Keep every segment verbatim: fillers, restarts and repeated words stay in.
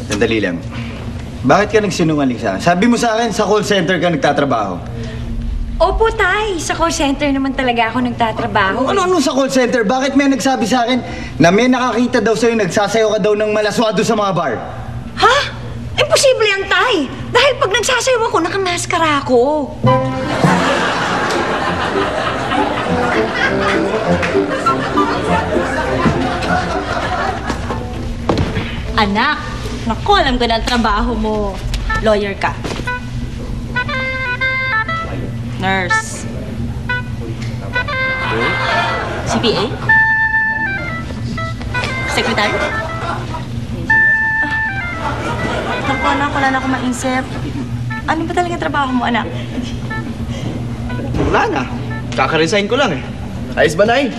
Sandali lang. Bakit ka nagsinungaling sa akin? Sabi mo sa akin, sa call center ka nagtatrabaho. Opo, Tay. Sa call center naman talaga ako nagtatrabaho. Ano-ano sa call center? Bakit may nagsabi sa akin na may nakakita daw sa'yo, nagsasayaw ka daw ng malaswado sa mga bar? Ha? Imposible yan, Tay. Dahil pag nagsasayaw ako, nakamaskara ako. Anak, naku, alam ko na ang trabaho mo. Lawyer ka. Nurse. C P A? Secretary? Ah, naku, anak, wala na akong maisip. Ano ba talaga trabaho mo, anak? Wala na. Kaka-resign ko lang eh. Ayos ba, Nay?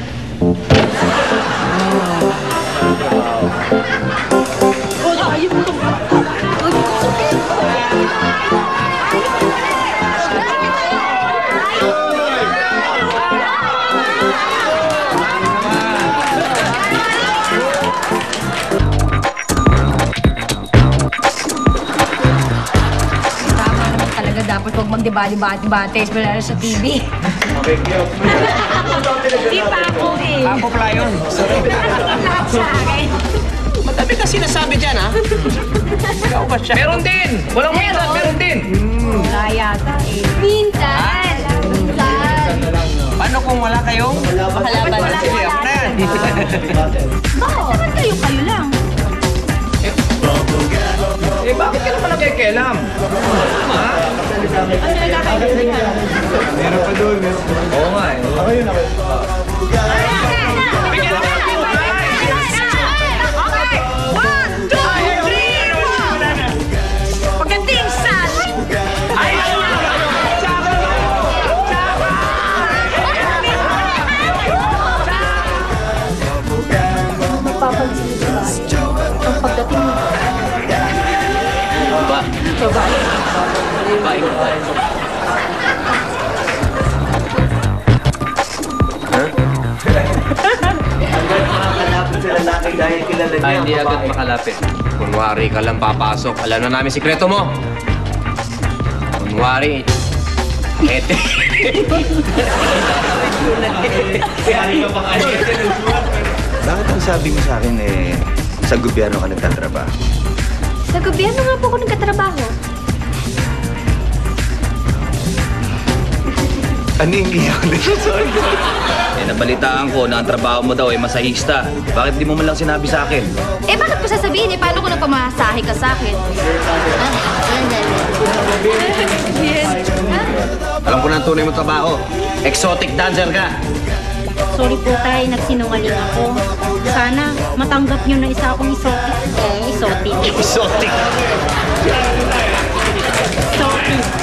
Dapat huwag magdebate-bate, lalo sa T V. Okay, Kyo. Di pa ako eh. Ako pala yun. Lahat sa akin. Madami ka sinasabi dyan, ha? Ikaw ba siya? Meron din! Walang minsan, meron din! Wala yata eh. Minsan. Minsan. Paano kung wala kayong? Kalaban. Sige, ako na yan. Bakit kayo-kayo lang? Eh, bakit ka naman nagkikialam? Ha? Ano nagkakainin ka? Meron pa doon, meron pa. Oo nga eh. Ako yun, ako yun. Okay! One, two, three, four! Pagdating sa... Ay! Mapapansin mo ba? Ang pagdating mo. Ba? Babae. Babae ko tayo. Makalapit sa lalaki dahil kilala niya. Ay, hindi agad makalapit. Kunwari ka lang papasok. Alam na namin sikreto mo. Kunwari. Ete. Bakit ang sabi mo sa akin eh, sa gobyerno ka nagtatrabaho? Sa gobyerno nga po ako nagkatrabaho. Ano yung iyak nito? Sorry. Eh, nabalitaan ko na ang trabaho mo daw ay masahista. Bakit di mo man lang sinabi sa akin? Eh, bakit ko sasabihin eh? Paano ko nagpamasahe ka sa akin? Alam ko na ang tunay mong trabaho. Exotic dancer ka. Sorry po tayo, nagsinungaling ako. Sana matanggap niyo na isa akong isotic. Eh, isotic. Exotic. Isotic.